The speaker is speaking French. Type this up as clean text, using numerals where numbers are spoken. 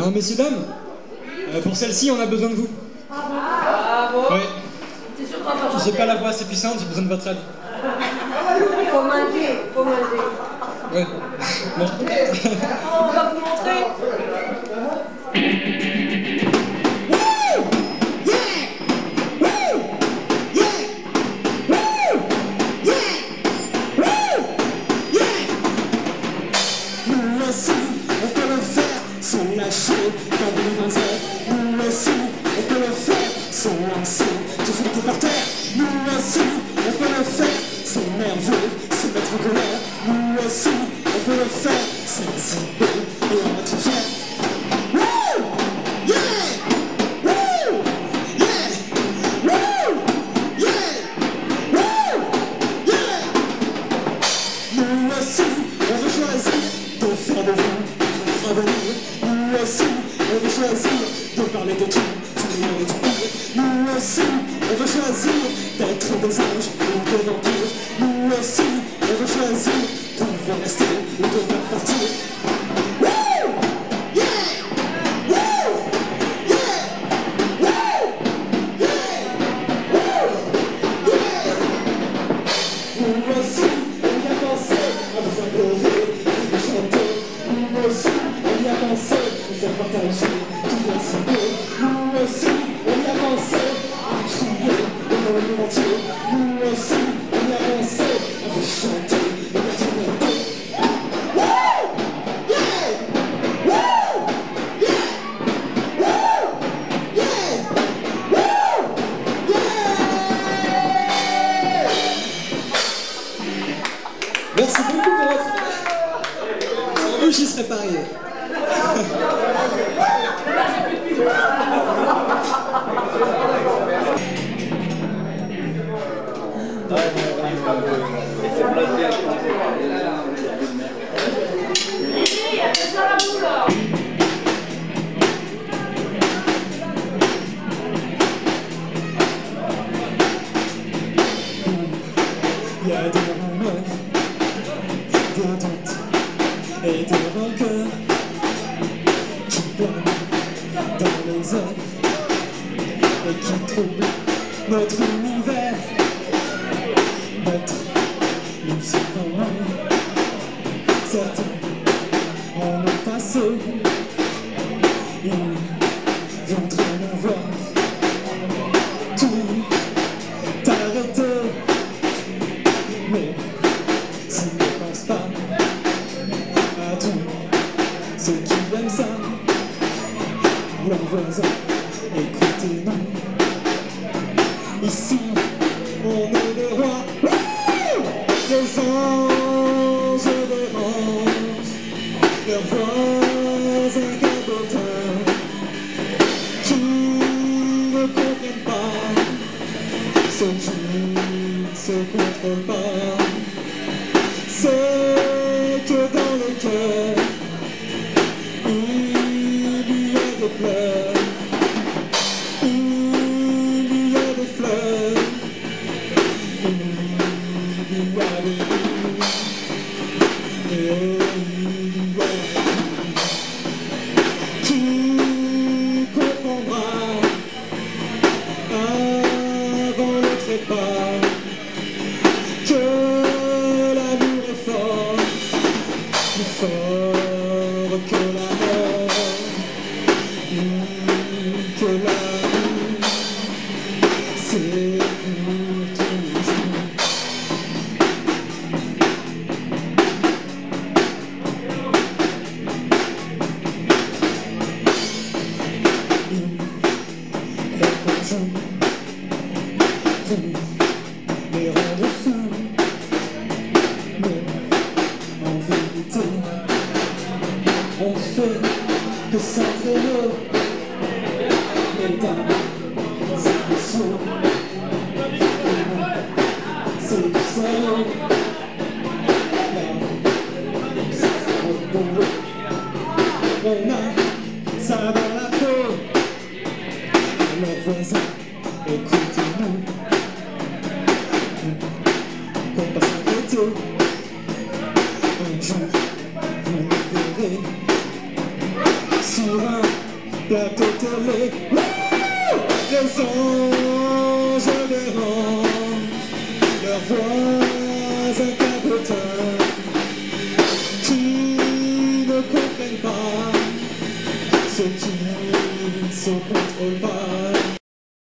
Alors messieurs, dames, pour celle-ci, on a besoin de vous. Bravo. Oui. T'es sûr qu'on va pas J'ai pas la voix assez puissante, j'ai besoin de votre aide. Faut manger, faut manger. Oui. Bon. On va vous montrer. Nous aussi, on peut le faire sans lâcher comme une main. Nous aussi, on peut le faire sans lancer tout foutu par terre. Nous aussi, on peut le faire sans nerveux, se mettre en colère. Nous aussi, on peut le faire sans hésiter et en être fier. Wouh! Yeah! Wouh! Yeah! Wouh! Yeah! Wouh! Yeah! Nous aussi, on veut choisir de faire de vous, de revenir. Nous aussi, on veut choisir de parler de tout, du meilleur et du pire. Nous aussi, on veut choisir d'être des anges ou des vampires. Nous aussi, on veut choisir de pouvoir rester ou de pouvoir partir. Wouh! Yeah! Wouh! Yeah! Wouh! Yeah! Wouh! Yeah! Nous aussi, on y a pensé à vous faire pleurer, à vous chanter. Nous aussi, on y a pensé à vous faire partager tout le ciné. Nous aussi, on y a pensé à crier au monde entier. Nous aussi, on y a pensé à vous chanter et à tout monter. Wouh! Yeah! Wouh! Yeah! Wouh! Yeah! Wouh! Yeah! Merci beaucoup pour votre aide. Vous, j'y serais pas arrivé. Il y a des rumeurs, des doutes et des rancœurs qui planent dans les airs et qui troublent notre univers, notre musique en main. Certains en ont passé, ils voudraient nous voir tout arrêter. Mais s'ils ne pensent pas à tous ceux qui aiment ça, leurs voisins, écoutez-nous. Ici, on est les rois, les anges dérangent, leurs voisins cabotins qui ne comprennent pas ce qui se contrôle pas. C'est que dans le cœur, il y a des pleurs, il y a des fleurs, il y a des nuits, et il y a des nuits. Qui comprendra avant le trépas que l'amour est fort, plus fort que la mort, que l'amour, c'est pour toujours. Il est bonjour pour les rendre fous. Mais en vérité, on fait que s'entraîner. Mesdames et messieurs, c'est du sérieux. C'est beau. On a ça dans la peau. Leurs voisins, écoutez-nous. Qu'on passe à côté. Un jour, vous me verrez sur un plateau télé. Les anges errants, leurs voix incapotantes, qui ne comprennent pas ce qui ne se contrôle pas.